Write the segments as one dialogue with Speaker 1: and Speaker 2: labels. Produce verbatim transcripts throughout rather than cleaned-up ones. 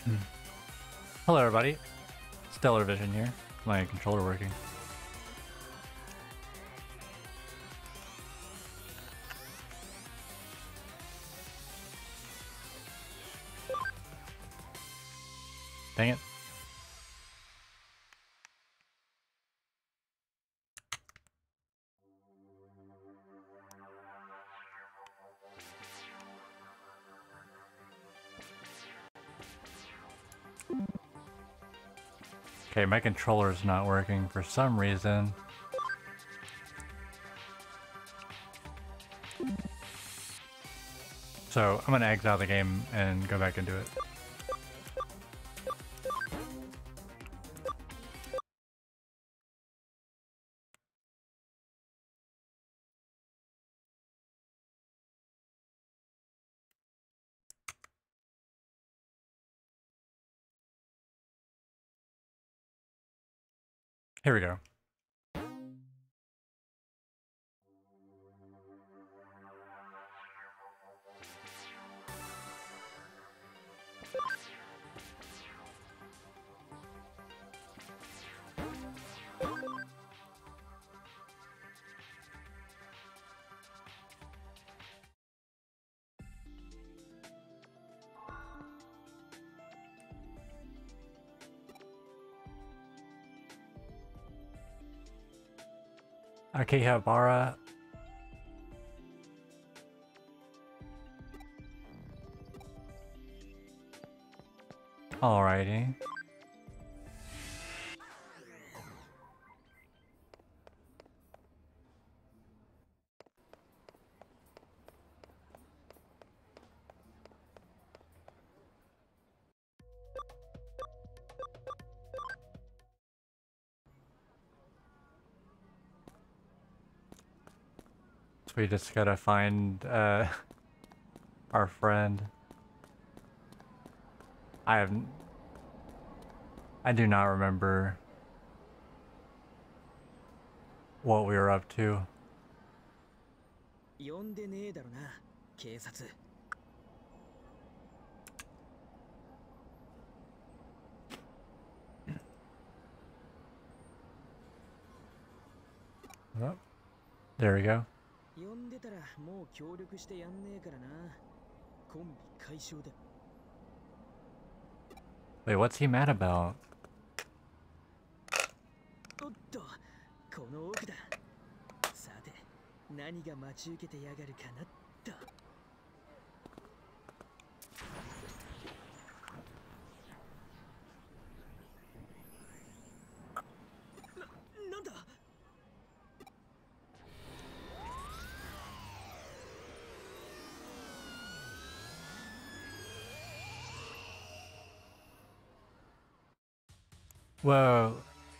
Speaker 1: Hello everybody, StellarVision here, my controller working. Dang it. Okay, my controller's not working for some reason. So I'm gonna exit out the game and go back into it. Here we go. Akihabara. Alrighty. So we just gotta find uh, our friend. I have, I do not remember what we were up to. Oh, there we go. Wait, what's he mad about? Whoa.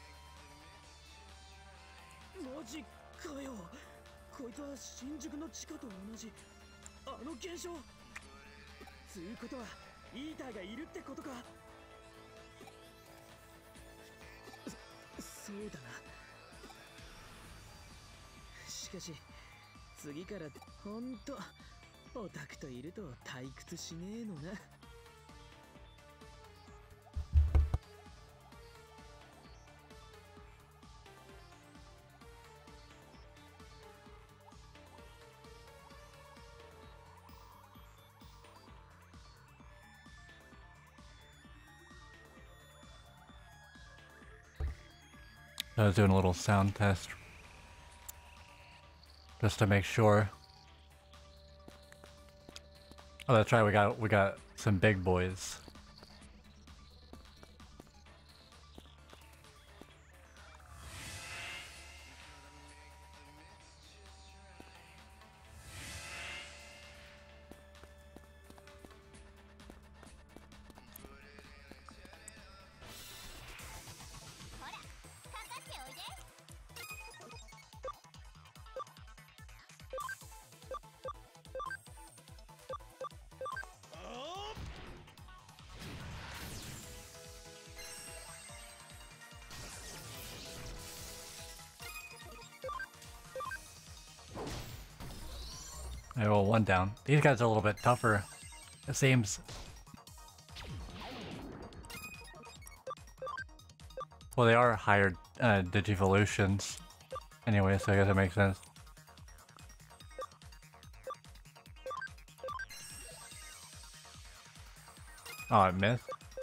Speaker 1: I was doing a little sound test just to make sure. Oh, that's right. We got we got some big boys. I roll one down. These guys are a little bit tougher, it seems. Well, they are higher uh, Digivolutions. Anyway, so I guess it makes sense. Oh, I missed.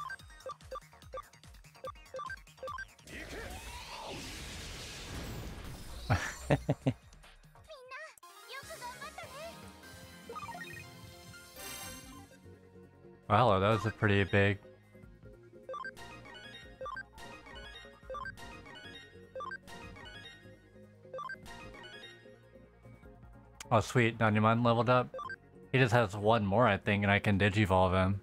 Speaker 1: Well, hello, that was a pretty big. Oh, sweet, Digimon leveled up. He just has one more, I think, and I can Digivolve him.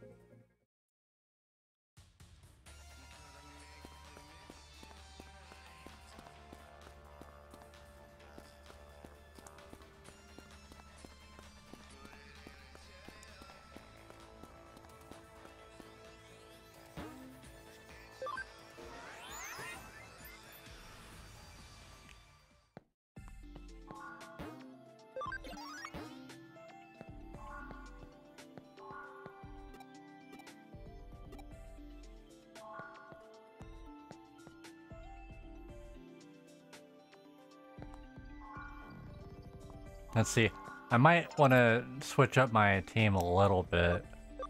Speaker 1: Let's see. I might want to switch up my team a little bit.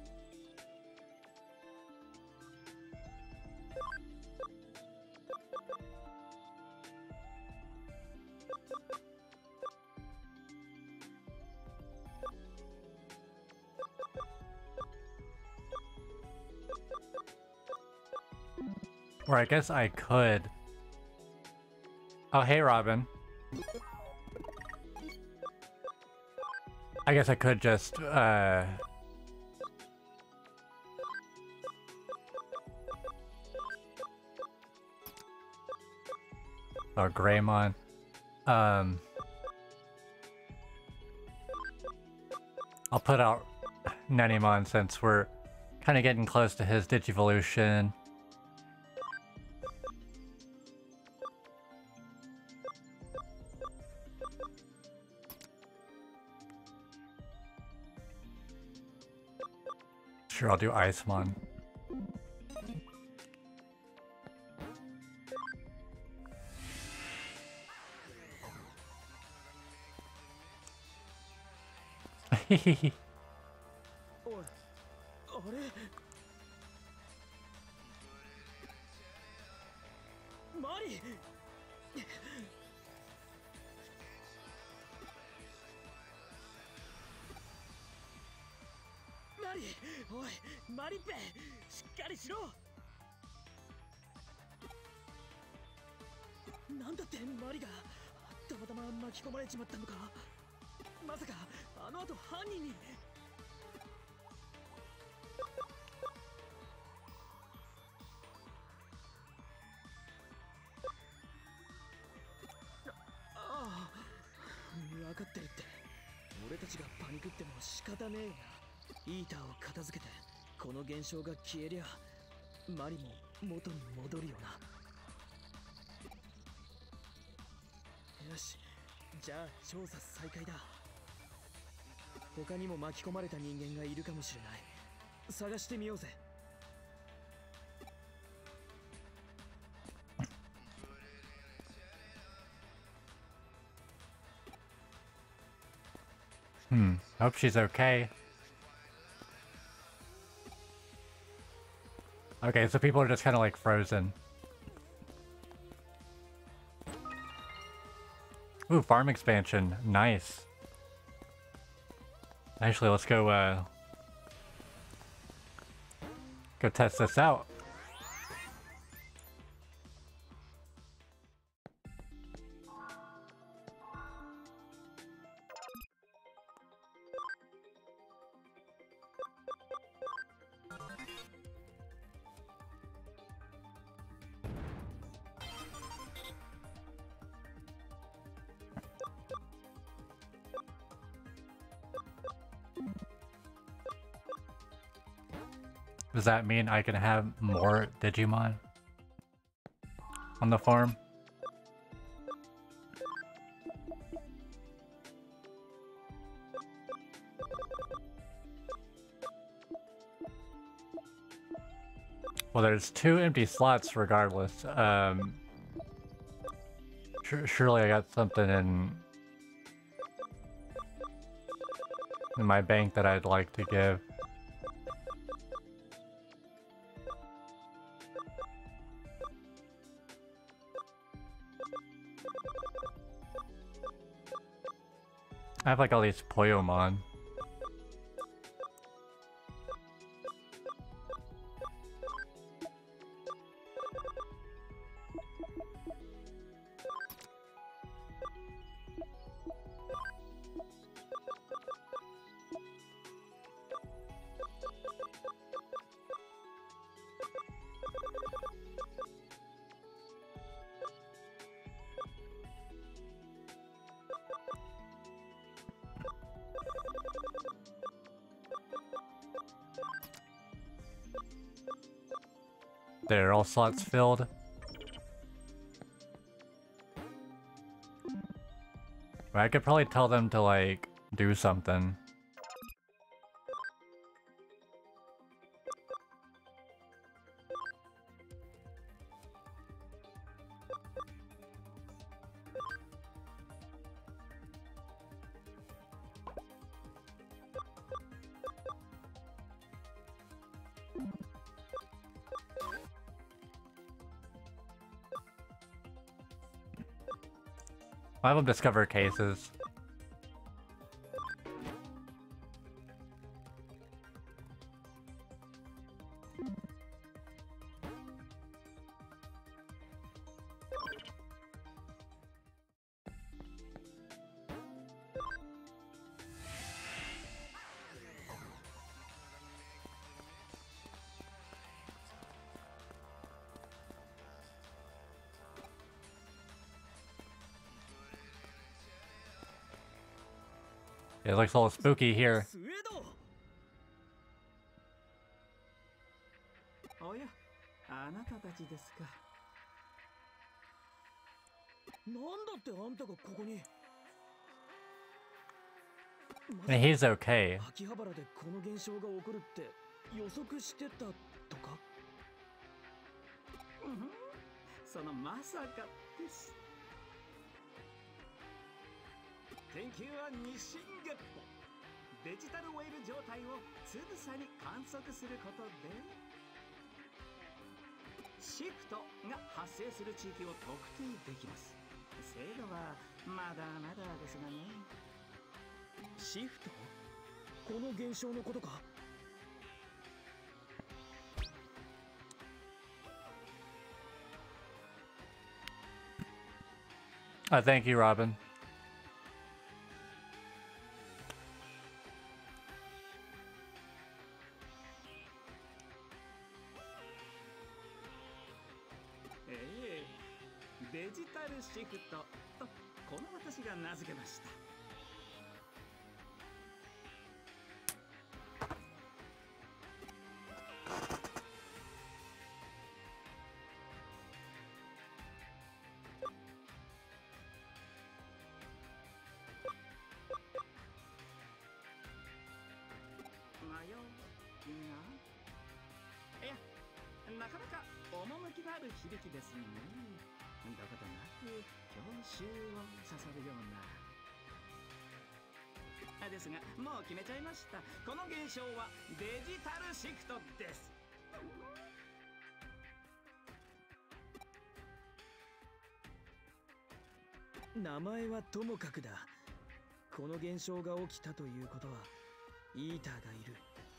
Speaker 1: Or I guess I could. Oh, hey, Robin. I guess I could just, uh... oh, Greymon. Um... I'll put out Nenimon since we're kind of getting close to his Digivolution. Sure, I'll do Icemon. Hehehe. Hmm, hope she's okay. Okay, so people are just kind of like frozen. Ooh, farm expansion. Nice. Actually, let's go, uh... go test this out. Does that mean I can have more Digimon on the farm? Well, there's two empty slots regardless. Um, sur surely I got something in, in my bank that I'd like to give. I have like all these Poyomon. There, all slots filled. I could probably tell them to, like, do something. I have them discover cases. It looks all spooky here. And he's okay.
Speaker 2: 研究は日進月歩。デジタルウェーブ状態をつぶさに観測することで、シフトが発生する地域を特定できます。精度はまだまだですがね。シフト？この現象のことか?
Speaker 1: Uh, thank you, Robin.
Speaker 2: Eh, デジタルシフトとこの私が名付けました。なかなか趣のある響きですね。どことなく郷愁を刺さるような。ですが、もう決めちゃいました。この現象はデジタルシフトです。名前はともかくだ。この現象が起きたということは、イーターがいる。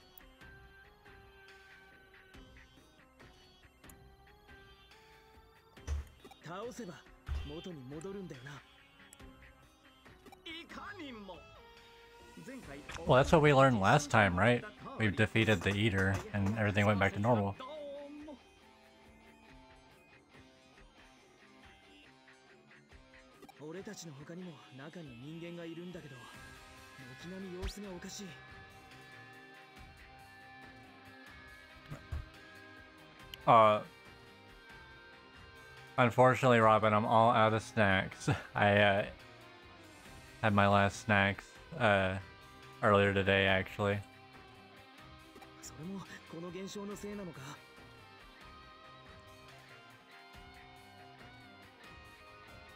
Speaker 2: 倒せば元に戻るんだよな。いかにも。
Speaker 1: Well, that's what we learned last time, right? We defeated the Eater and everything went back to normal.
Speaker 2: 俺たちの他にも中に人間がいるんだけど、軒並み様子がおかしい。
Speaker 1: Uh, unfortunately, Robin, I'm all out of snacks. I uh, had my last snacks uh, earlier today, actually.
Speaker 2: それもこの現象のせいなのか?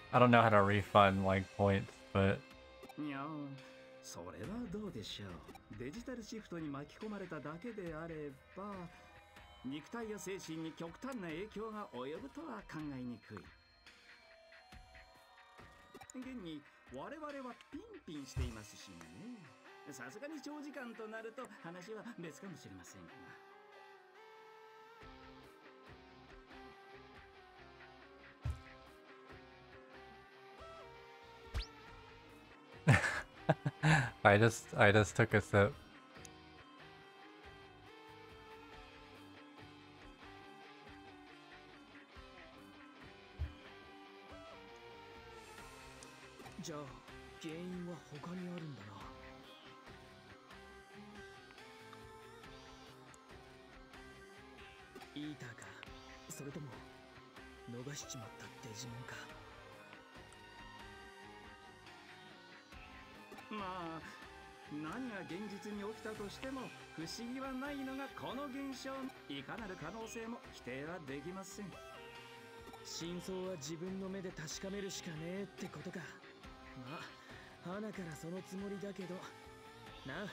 Speaker 1: I don't know how to refund like points, but
Speaker 2: いやそれはどうでしょう。デジタルシフトに巻き込まれただけであれば肉体や精神に極端な影響が及ぶとは考えにくい。現に我々はピンピンしていますしね。さすがに長時間となると話は別かもしれませんが。
Speaker 1: I just I just took a sip.
Speaker 2: じゃあ原因は他にあるんだな。イーターか、それとも逃しちまったデジモンか。まあ何が現実に起きたとしても不思議はないのがこの現象。いかなる可能性も否定はできません。真相は自分の目で確かめるしかねえってことか。まあ花からそのつもりだけどな。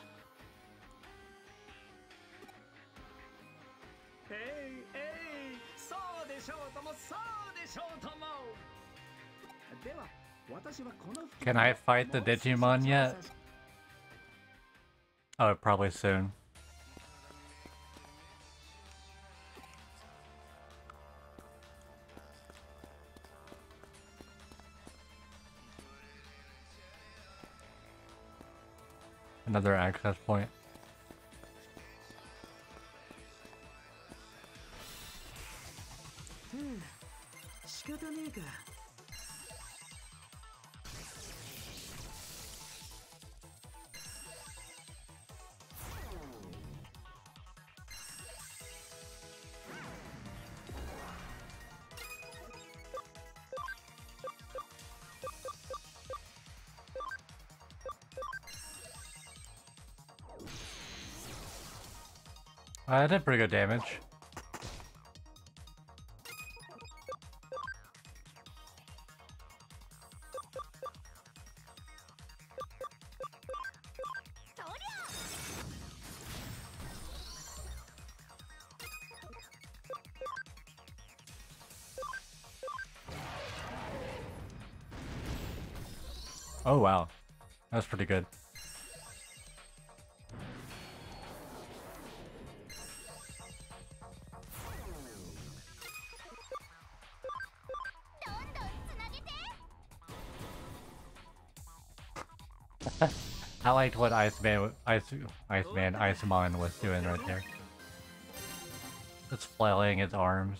Speaker 2: えいえい、そうでしょうともそうでしょうとも。では私はこの
Speaker 1: Can I fight the Digimon yet? Oh, probably soon. Another access point.
Speaker 2: うん、仕方ねえか。
Speaker 1: I did pretty good damage. Oh wow, that's pretty good. I liked what Iceman, Ice, Iceman, Icemon was doing right there. Just flailing his arms.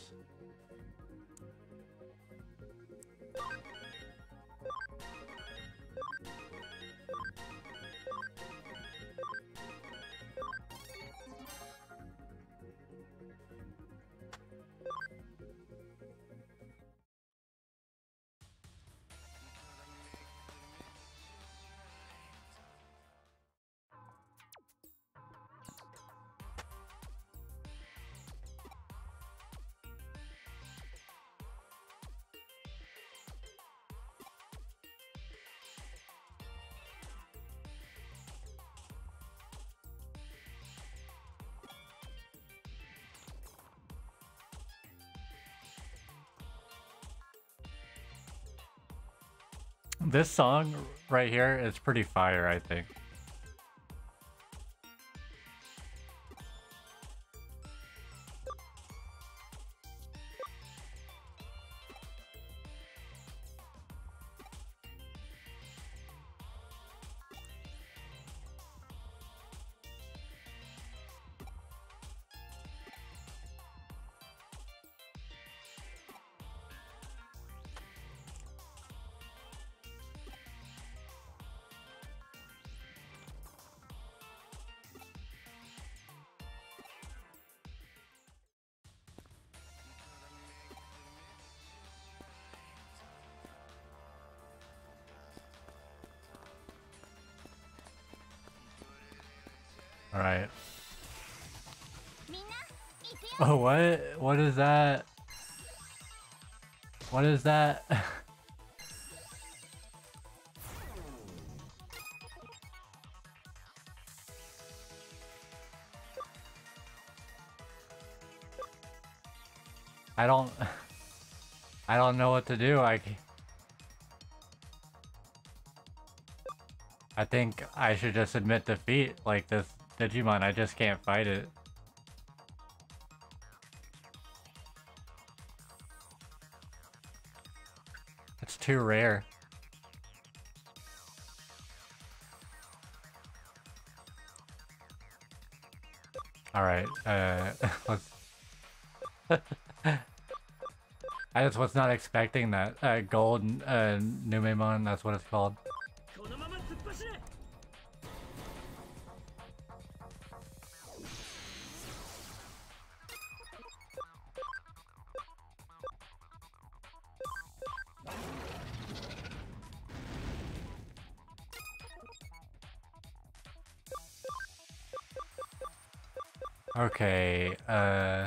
Speaker 1: This song right here is pretty fire, I think. Alright. Oh, what? What is that? What is that? I don't... I don't know what to do. I... I think I should just admit defeat. Like this Digimon, I just can't fight it. It's too rare. Alright, uh, let's... I just was not expecting that. Uh, gold, uh, Numemon, that's what it's called. Okay, uh...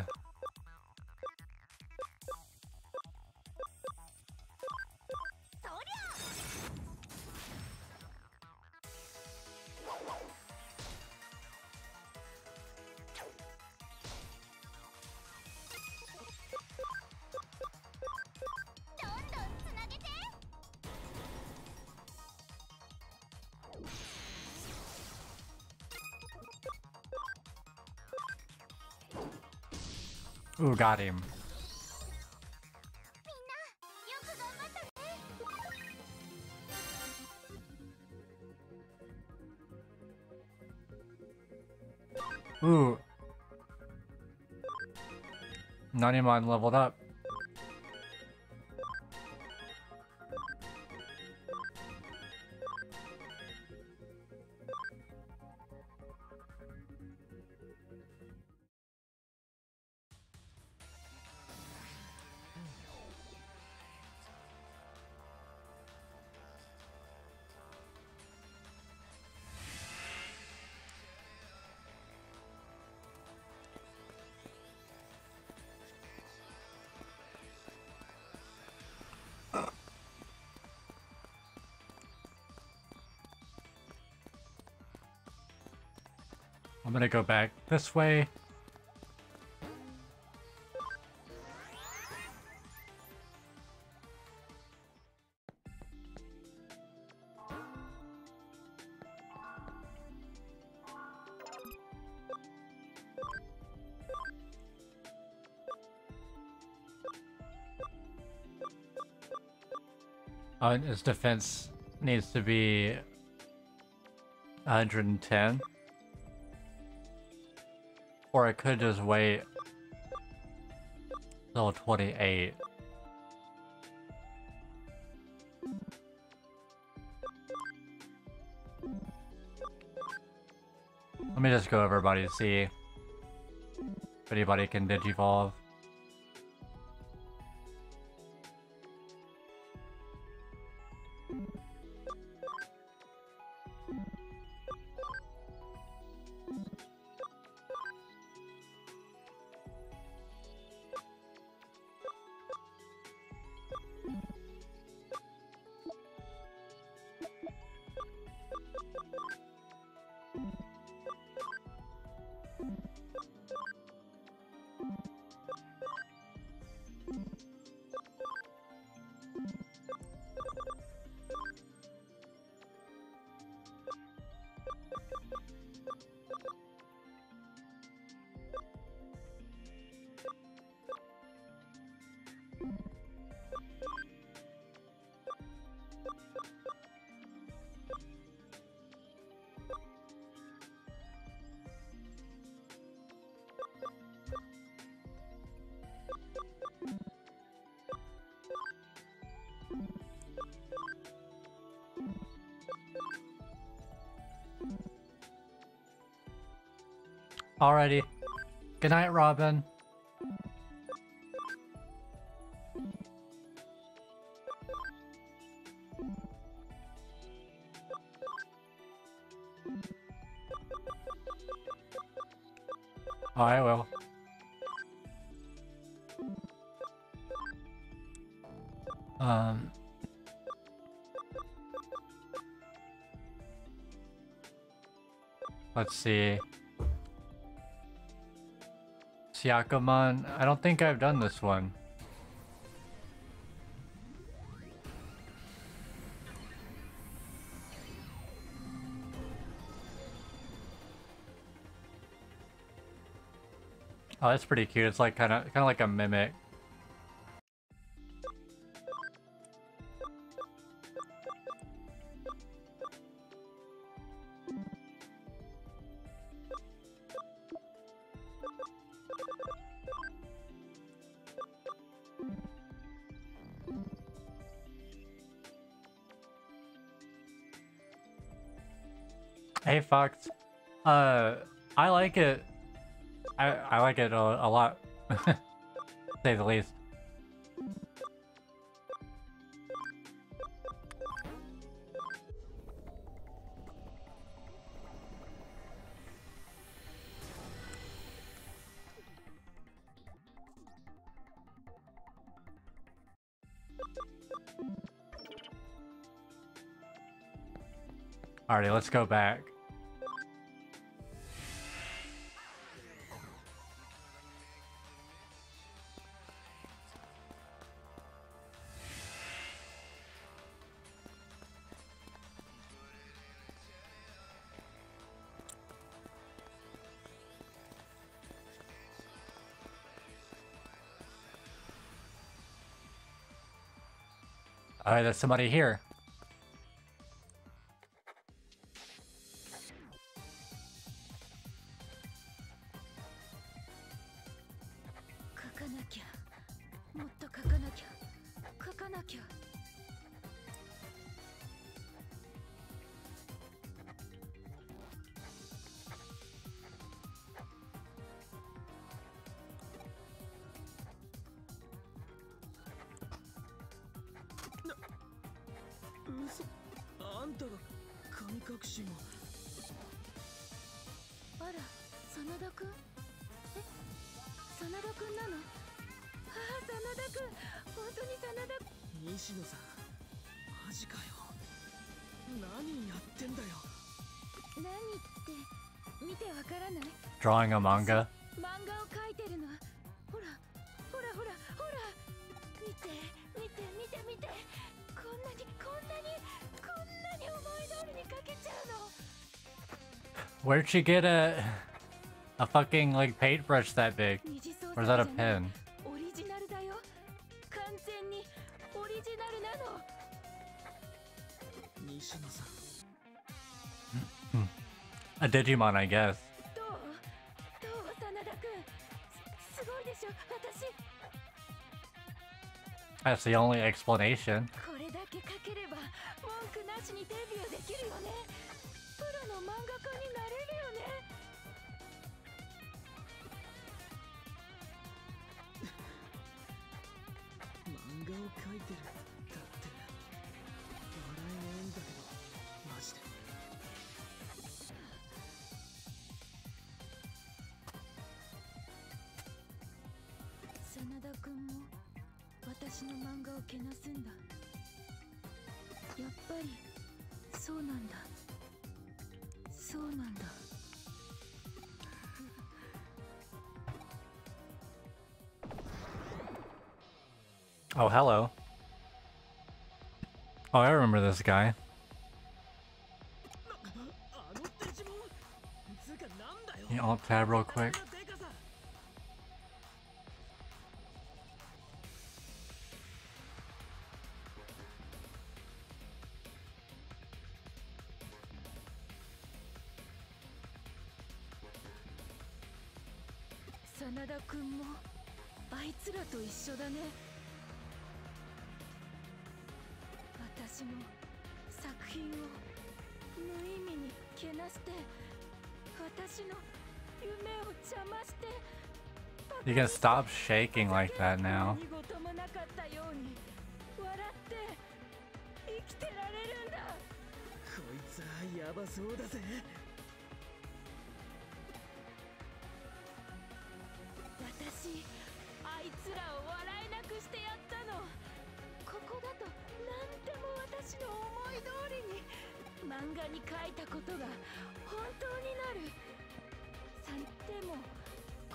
Speaker 1: Ooh, got him. Ooh. Nanimon leveled up. I'm gonna go back this way. Oh, and his defense needs to be one hundred ten. Or I could just wait till twenty-eight. Let me just go everybody to see if anybody can digivolve. Alrighty. Good night, Robin. Oh, I will. Um... Let's see. Syakamon, I don't think I've done this one. Oh, that's pretty cute. It's like kind of kind of like a mimic. Hey Fox, uh, I like it. I I like it a, a lot, to say the least. Alrighty, let's go back. Alright, there's somebody here. Drawing a manga. Where'd she get a a fucking like paintbrush that big? Or is that a pen? A Digimon, I guess. That's the only explanation. Oh, hello. Oh, I remember this guy. You alt tab real quick. You can stop shaking like that now.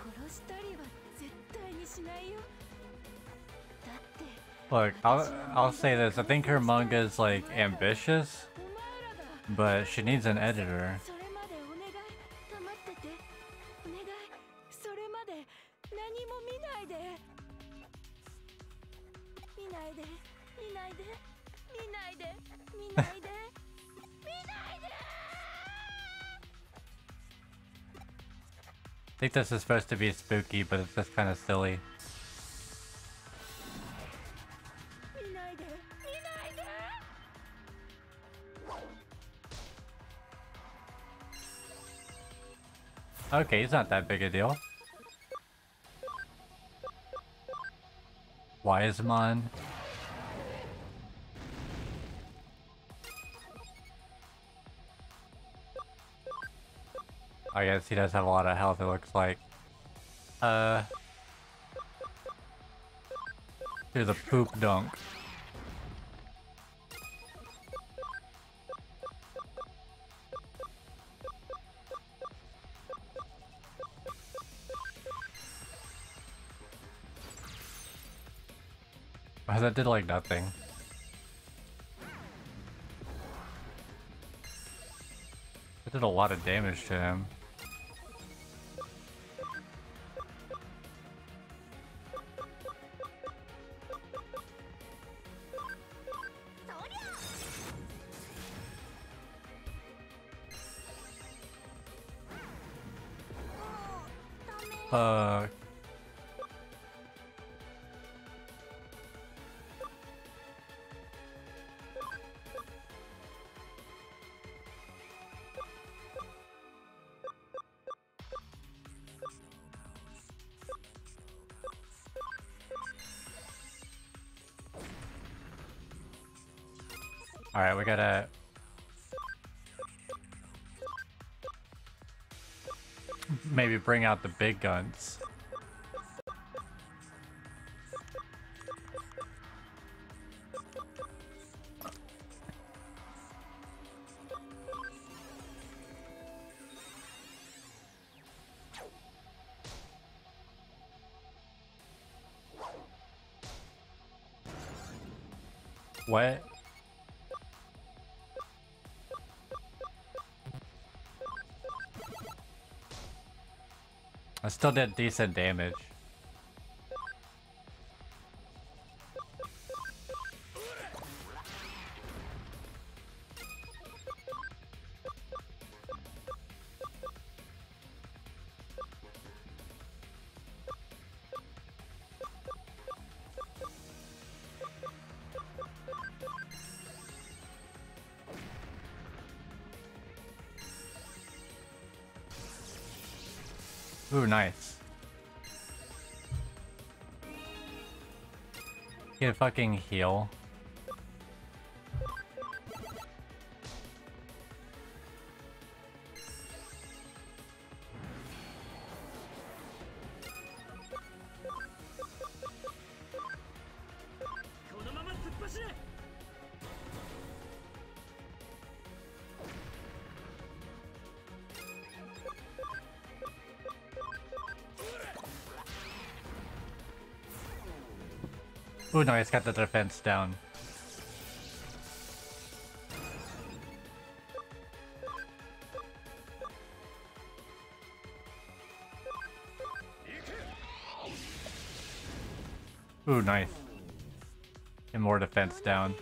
Speaker 1: Look, I'll, I'll say this. I think her manga is like ambitious, but she needs an editor. I think this is supposed to be spooky, but it's just kind of silly. Okay, he's not that big a deal. Wiseman. I guess he does have a lot of health, it looks like. Uh... Do the poop dunk. Oh, that did like nothing. That did a lot of damage to him. Uh... Alright, we gotta... maybe bring out the big guns. What? I still did decent damage. Ooh, nice. Get a fucking heal. Ooh, nice, got the defense down. Ooh, nice. And more defense down.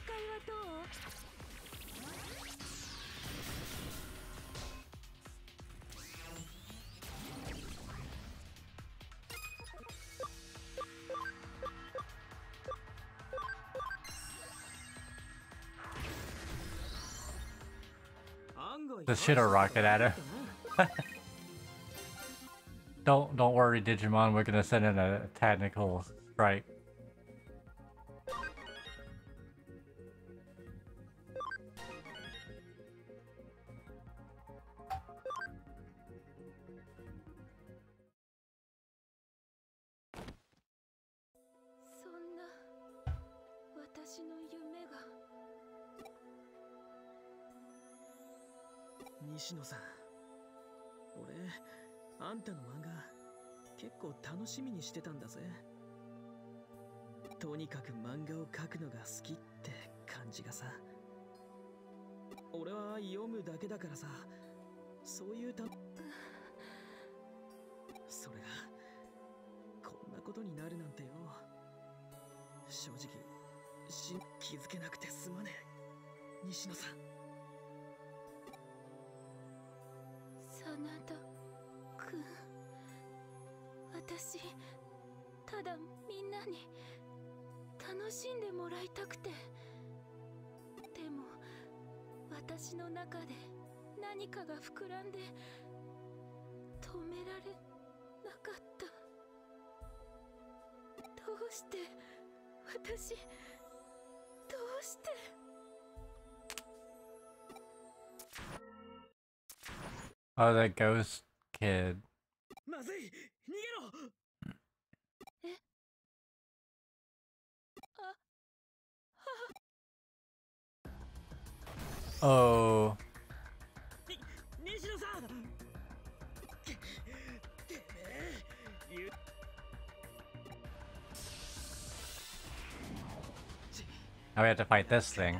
Speaker 1: Just shit a rocket at her. don't don't worry, Digimon. We're gonna send in a technical strike.
Speaker 2: 結構楽しみにしてたんだぜ。とにかく漫画を描くのが好きって感じがさ。俺は読むだけだからさ、そういうたそれがこんなことになるなんてよ。正直し気づけなくてすまねえ、西野さん。
Speaker 3: 真田くん、私ただみんなに楽しんでもらいたくて。でも私の中で何かが膨らんで止められなかった。どうして私、どうして。
Speaker 1: Oh, the ghost kid.
Speaker 2: まずい、逃げろ。
Speaker 3: え、あ、
Speaker 1: Oh.
Speaker 2: に、西野さん。て、てめえ、言う。
Speaker 1: Now we have to fight this thing.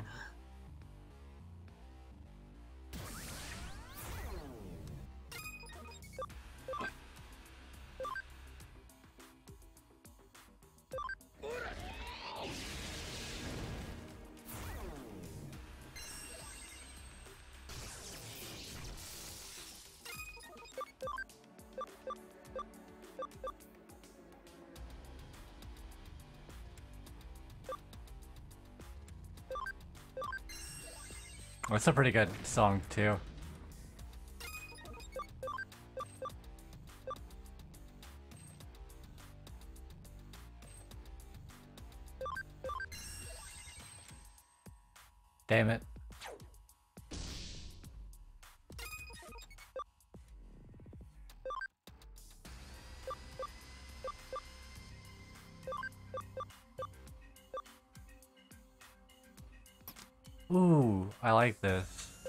Speaker 1: That's a pretty good song too. Damn it. Ooh, I like this.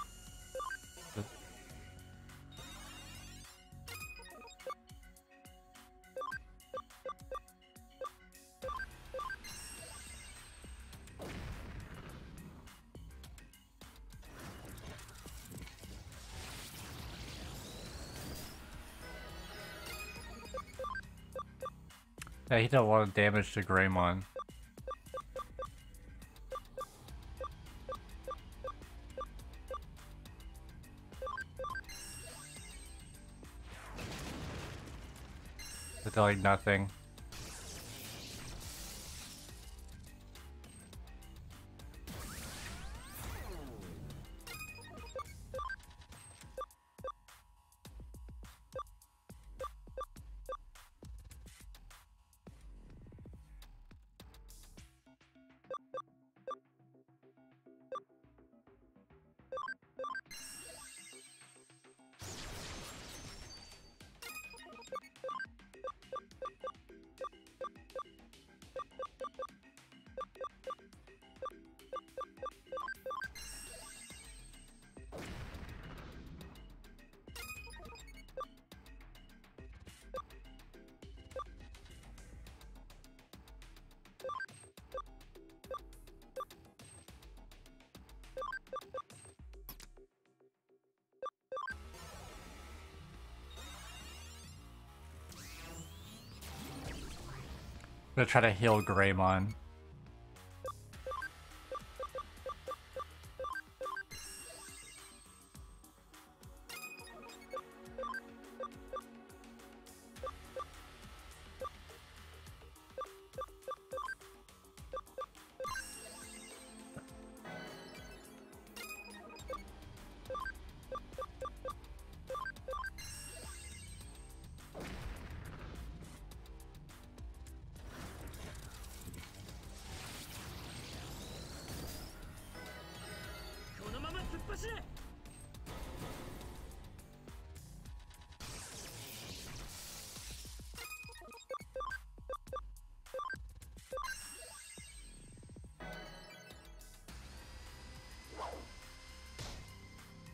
Speaker 1: Yeah, he did a lot of damage to Greymon. It's like nothing. I'm gonna try to heal Greymon.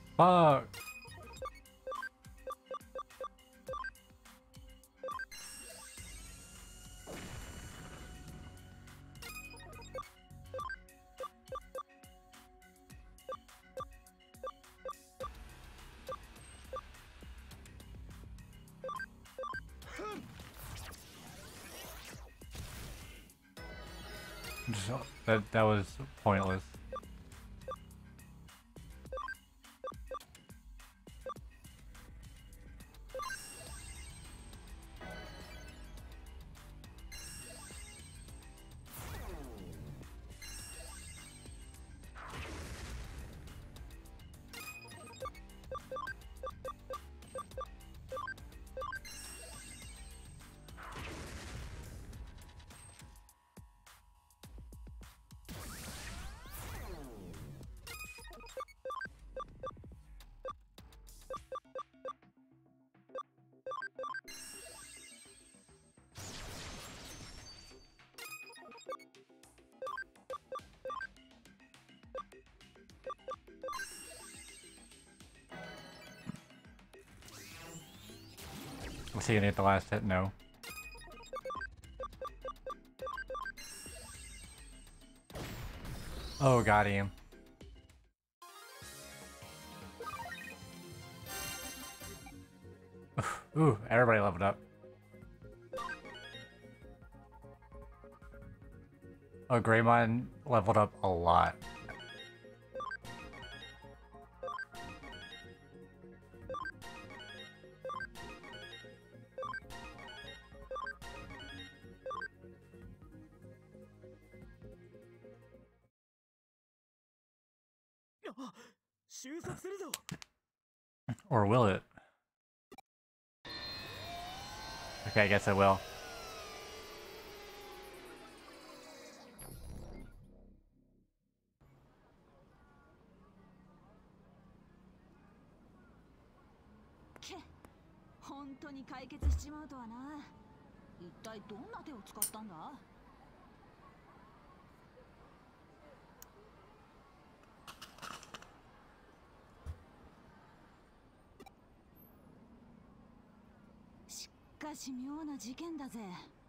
Speaker 1: Fuck. that that was pointless. Was he gonna hit the last hit? No. Oh, got him. Ooh, everybody leveled up. Oh, Greymon leveled up a lot. Or will it? Okay, I guess I will.
Speaker 3: け、本当に解決しちまうとはな。一体どんな手を使ったんだ？しかし妙な事件だぜ。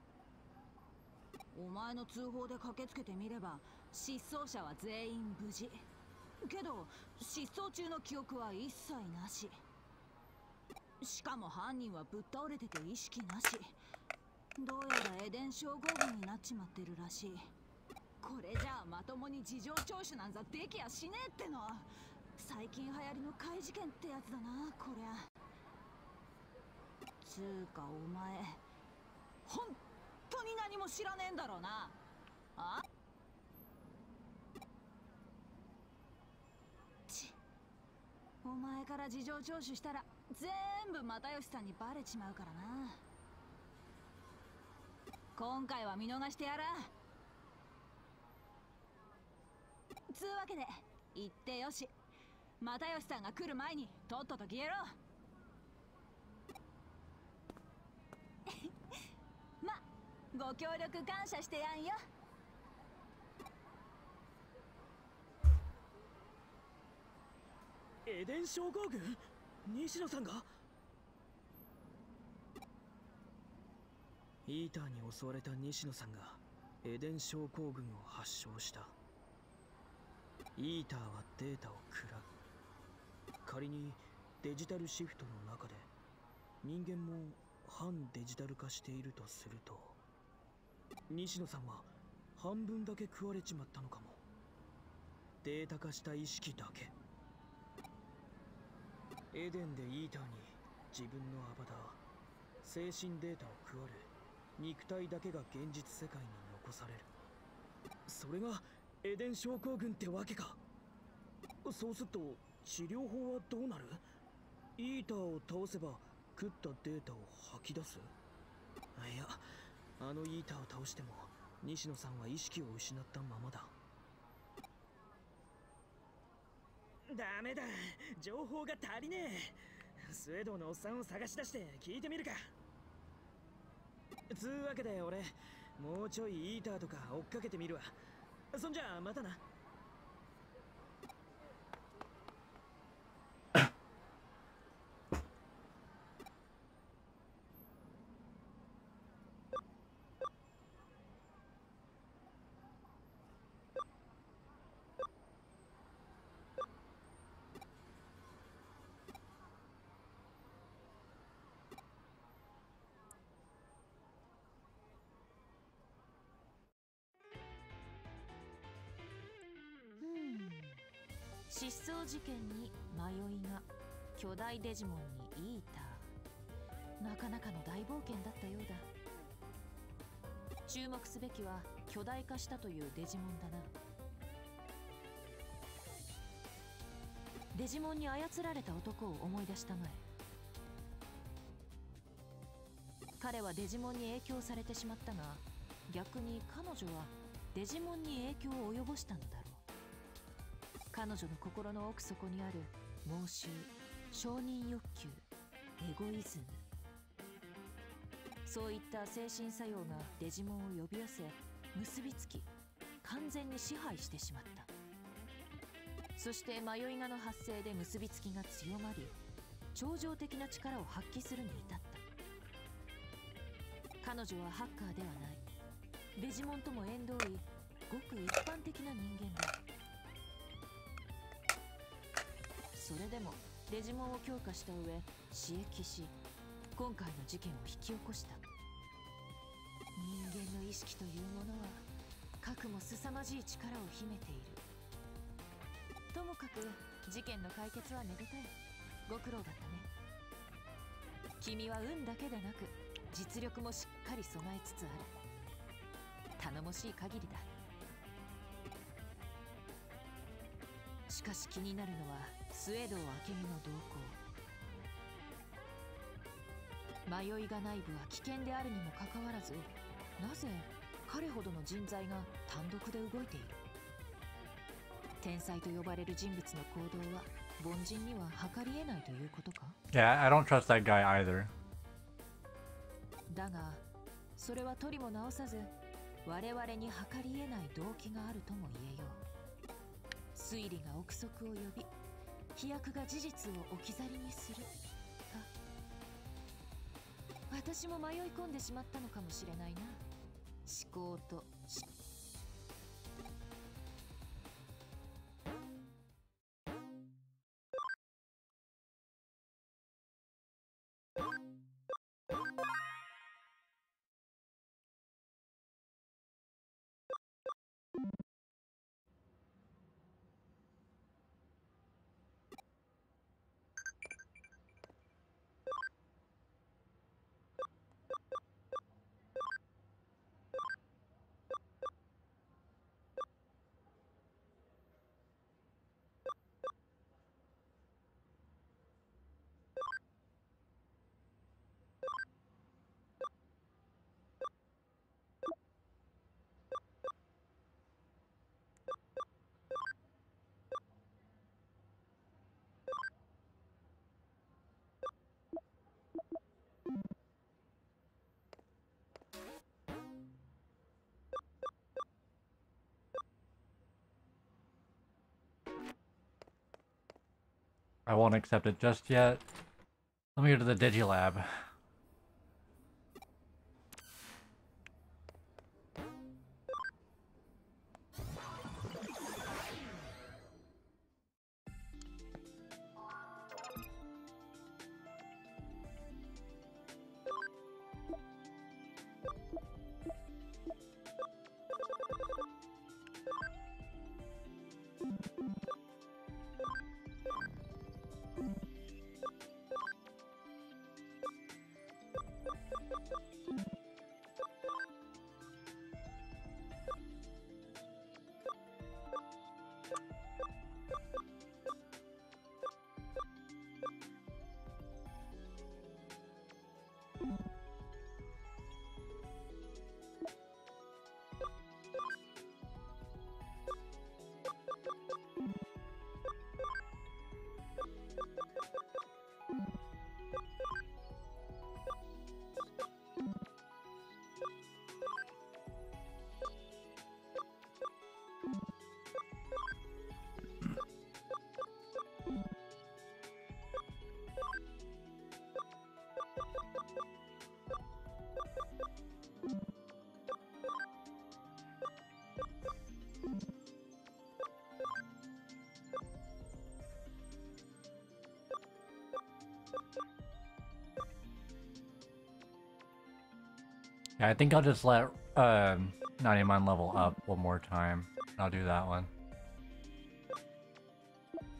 Speaker 3: お前の通報で駆けつけてみれば失踪者は全員無事。けど失踪中の記憶は一切なし。しかも犯人はぶっ倒れてて意識なし。どうやらエデン症候群になっちまってるらしい。これじゃあまともに事情聴取なんざできやしねえっての。最近流行りの怪事件ってやつだな、こりゃ。つうかお前本当に何も知らねえんだろうな。あ？ち、お前から事情聴取したら全部又吉さんにバレちまうからな。今回は見逃してやら。つうわけで言ってよし。又吉さんが来る前にとっとと消えろ。ま、ご協力感謝してやんよ。
Speaker 2: エデン症候群？西野さんが？イーターに襲われた西野さんがエデン症候群を発症した。イーターはデータを食らう。仮にデジタルシフトの中で人間も反デジタル化しているとすると、西野さんは半分だけ食われちまったのかも。データ化した意識だけ。エデンでイーターに自分のアバター、精神データを食われ、肉体だけが現実世界に残される。それがエデン症候群ってわけか。そうすると治療法はどうなる？イーターを倒せば食ったデータを吐き出す？いや、あのイーターを倒しても西野さんは意識を失ったままだ。ダメだ、情報が足りねえ。スウェードのおっさんを探し出して聞いてみるか。つうわけで俺もうちょいイーターとか追っかけてみるわ。そんじゃあまたな。
Speaker 4: 失踪事件に迷いが巨大デジモンにイーター。なかなかの大冒険だったようだ。注目すべきは巨大化したというデジモンだな。デジモンに操られた男を思い出したまえ。彼はデジモンに影響されてしまったが、逆に彼女はデジモンに影響を及ぼしたのだろう。彼女の心の奥底にある妄執、承認欲求、エゴイズム、そういった精神作用がデジモンを呼び寄せ、結びつき完全に支配してしまった。そして迷いがの発生で結びつきが強まり、超常的な力を発揮するに至った。彼女はハッカーではない。デジモンとも縁遠いごく一般的な人間だ。それでもデジモンを強化した上、刺激し今回の事件を引き起こした。人間の意識というものはかくも凄まじい力を秘めている。ともかく事件の解決はめでたい。ご苦労だったね。君は運だけでなく実力もしっかり備えつつある。頼もしい限りだ。しかし気になるのはスウェード明美の動向。迷いが内部は危険であるにもかかわらず、なぜ彼ほどの人材が単独で動いている。天才と呼ばれる人物の行動は凡人には計り得ないということか。
Speaker 1: Yeah, I don't trust that guy either.
Speaker 4: だがそれは取りも直さず我々に計り得ない動機があるとも言えよう。推理が憶測を呼び、飛躍が事実を置き去りにするか。私も迷い込んでしまったのかもしれないな。思考とし
Speaker 1: I won't accept it just yet. Let me go to the DigiLab. Yeah, I think I'll just let um, Nanyamon level up one more time. I'll do that one.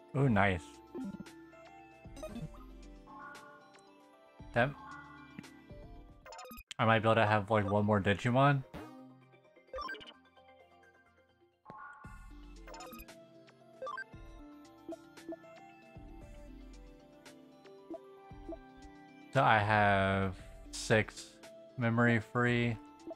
Speaker 1: Oh, nice. That I might be able to have like one more Digimon. So I have six memory free.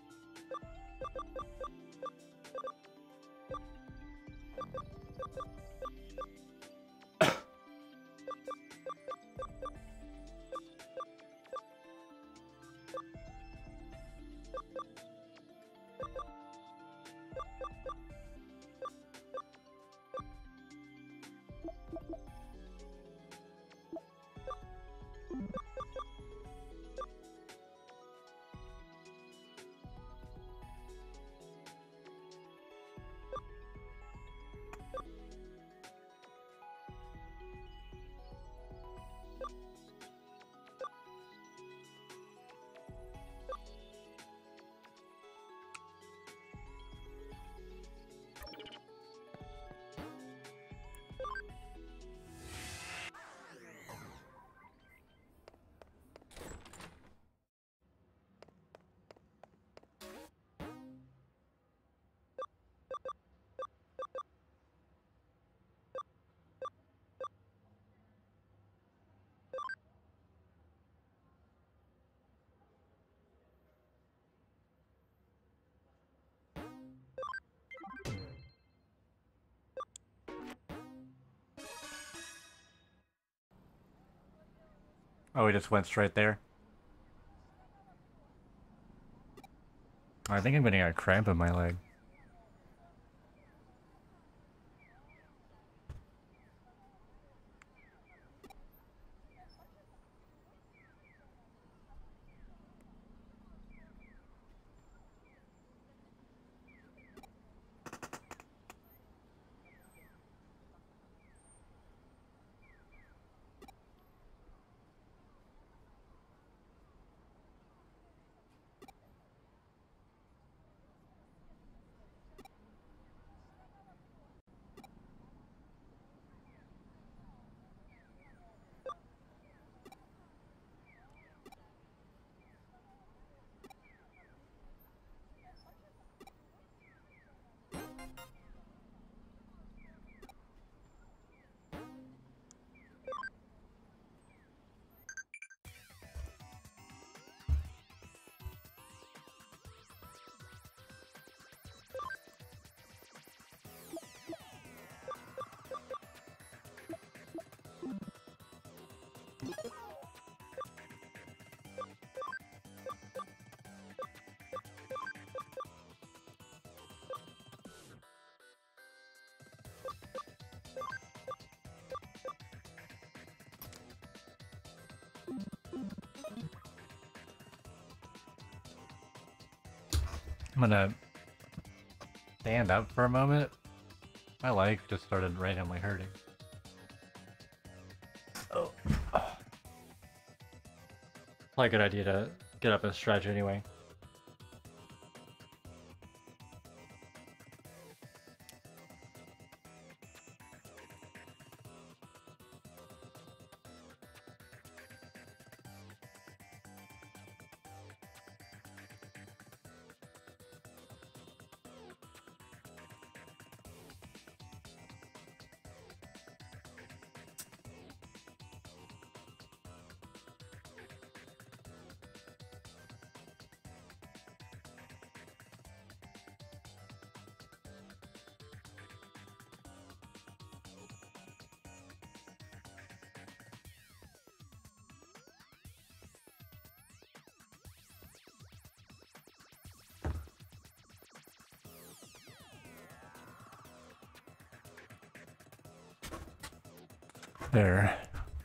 Speaker 1: Oh, we just went straight there. I think I'm getting a cramp in my leg. I'm gonna stand up for a moment. My leg just started randomly hurting. Oh. Probably a good idea to get up and stretch anyway. There.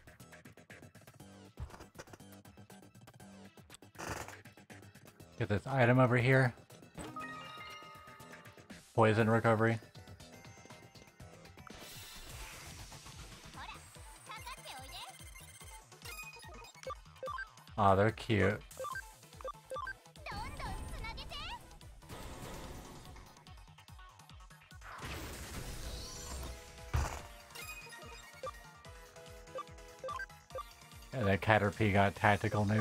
Speaker 1: Get this item over here. Poison recovery. Aw, oh, they're cute. And then Caterpie got tactical nuked.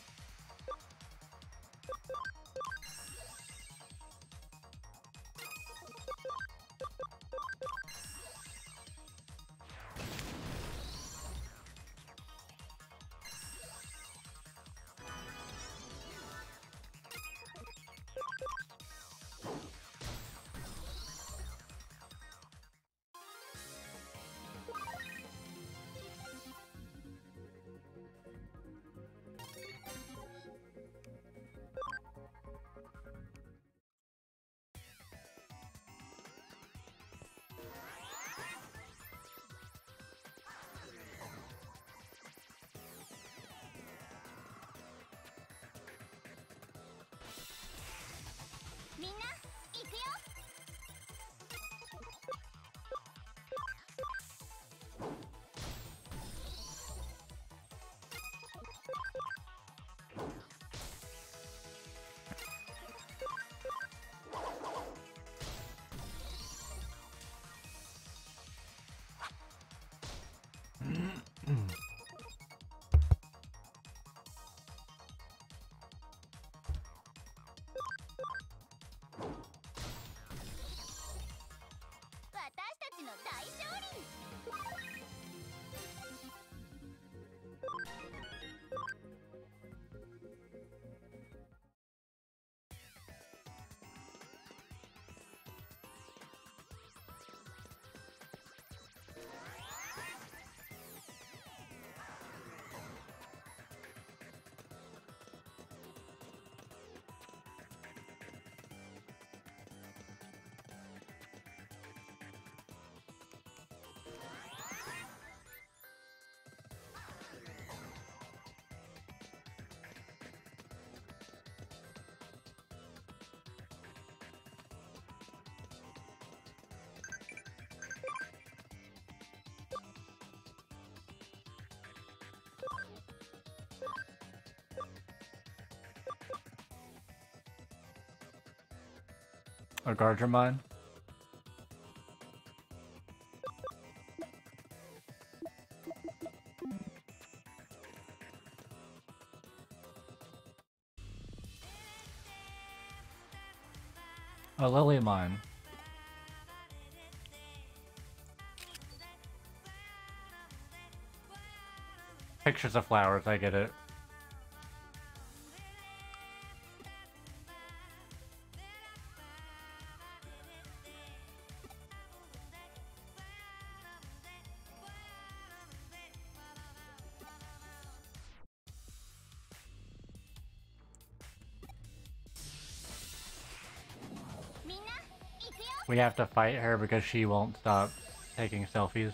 Speaker 1: A Gargemon? A Lilymon. Pictures of flowers, I get it. We have to fight her because she won't stop taking selfies.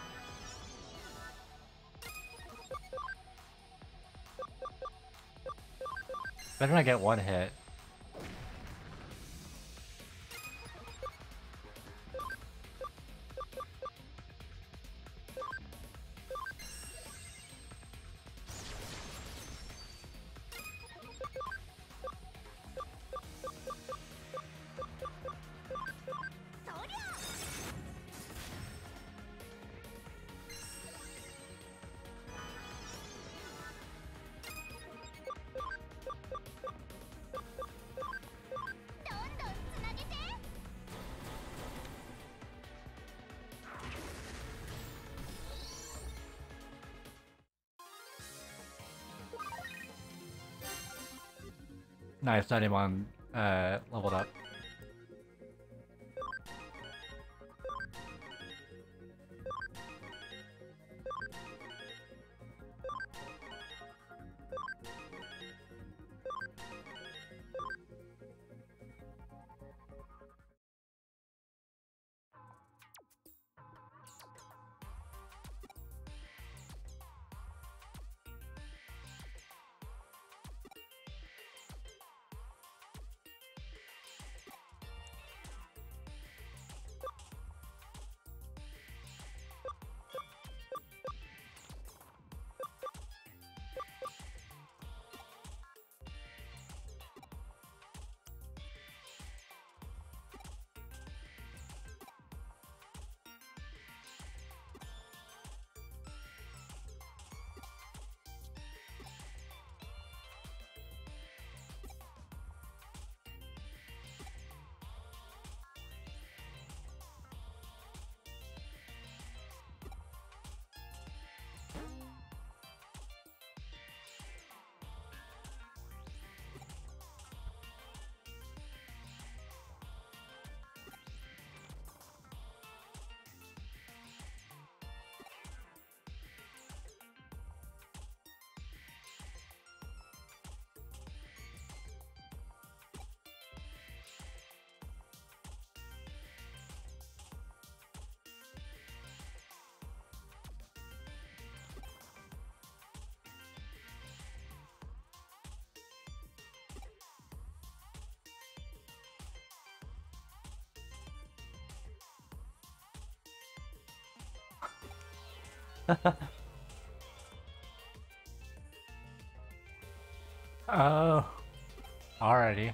Speaker 1: Better not get one hit. Nice, Digimon uh, leveled up. Oh, alrighty.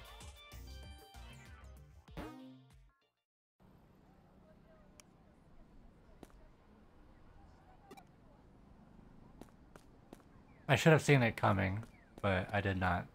Speaker 1: I should have seen it coming, but I did not.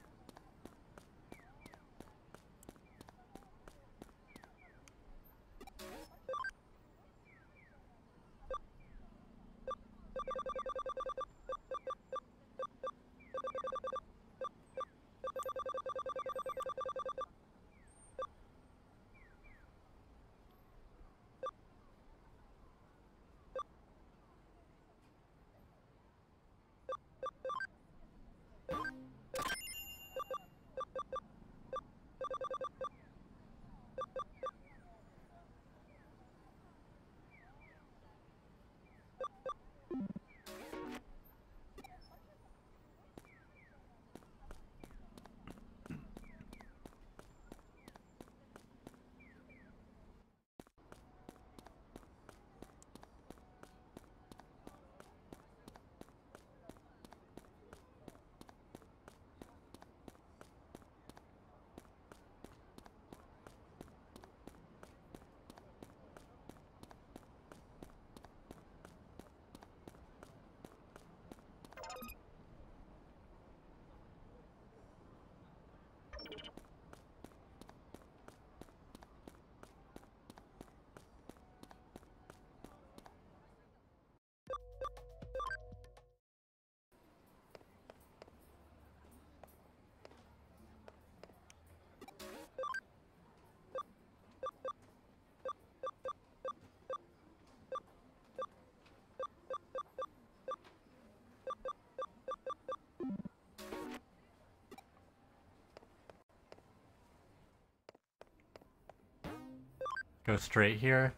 Speaker 1: Go straight here.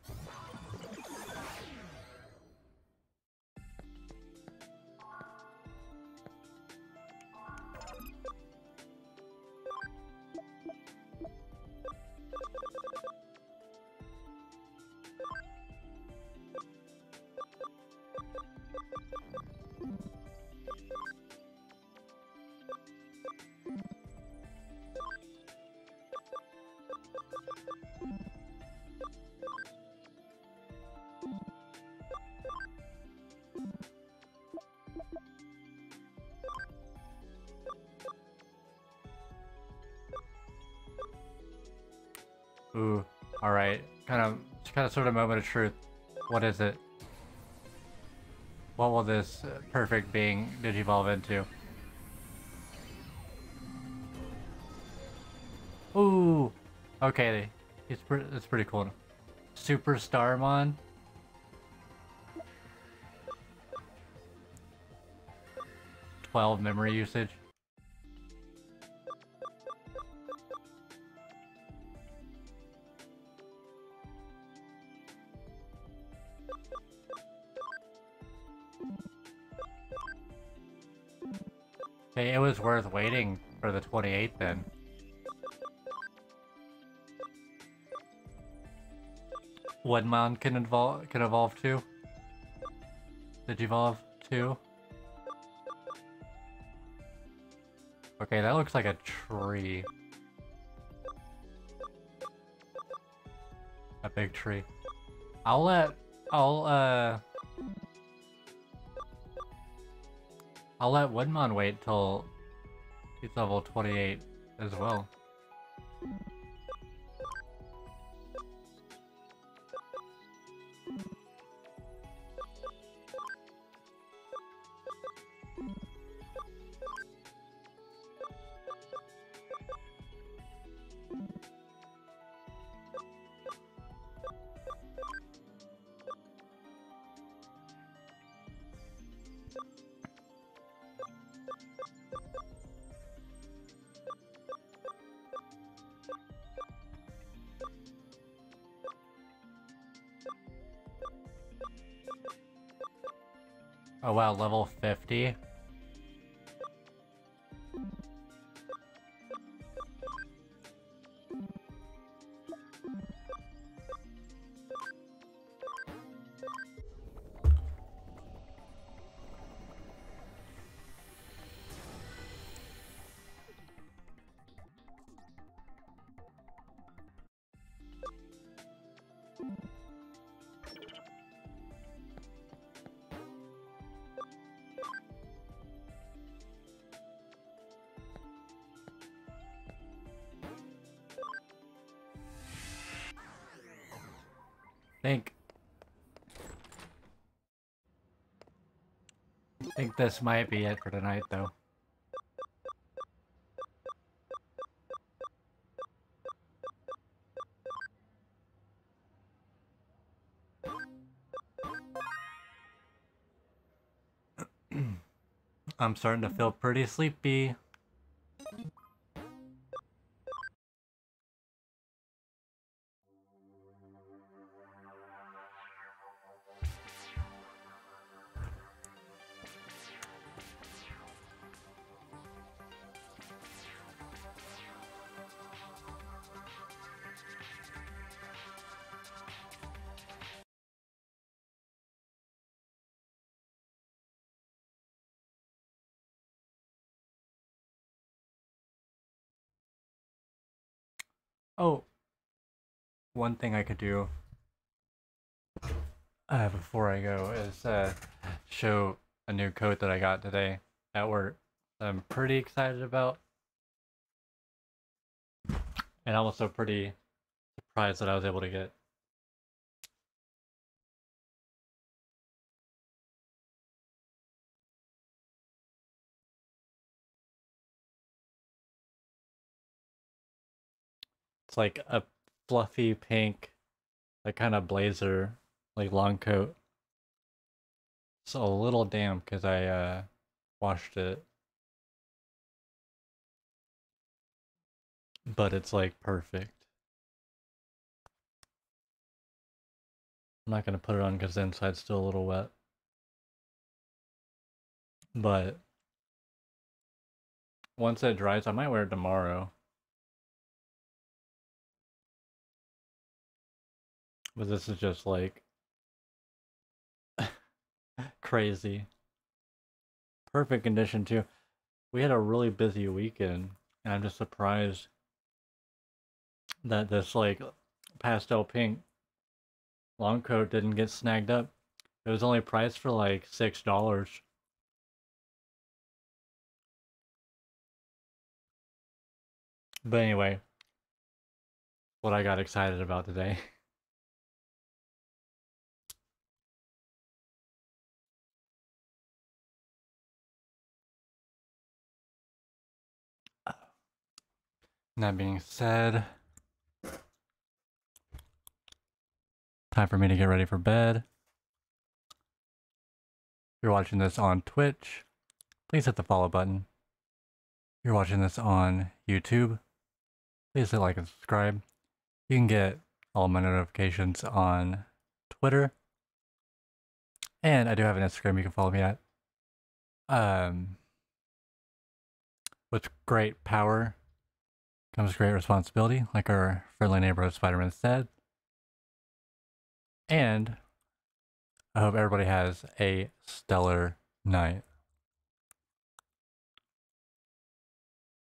Speaker 1: Ooh, alright. Kind of, kind of sort of moment of truth. What is it? What will this uh, perfect being digivolve into? Ooh! Okay, it's, pre it's pretty cool. Super Starmon? twelve memory usage. Okay, it was worth waiting for the twenty-eighth then. Woodmon can evolve can evolve too. Digivolve too. Okay, that looks like a tree. A big tree. I'll let I'll uh I'll let Woodmon wait till he's level twenty-eight as well. Oh wow, level fifty? think I think this might be it for tonight, though. I'm starting to feel pretty sleepy. Oh, one thing I could do uh, before I go is uh, show a new coat that I got today at work that I'm pretty excited about. And I'm also pretty surprised that I was able to get. It's like a fluffy pink, like kind of blazer, like long coat. It's a little damp because I uh, washed it. But it's like perfect. I'm not going to put it on because the inside's still a little wet. But once it dries, I might wear it tomorrow. But this is just like crazy. Perfect condition too. We had a really busy weekend, and I'm just surprised that this like pastel pink long coat didn't get snagged up. It was only priced for like six dollars. But anyway, what I got excited about today. That being said, time for me to get ready for bed. If you're watching this on Twitch, please hit the follow button. If you're watching this on YouTube, please hit like and subscribe. You can get all my notifications on Twitter. And I do have an Instagram you can follow me at. Um, with great power comes great responsibility, like our friendly neighborhood Spider-Man said. And I hope everybody has a stellar night.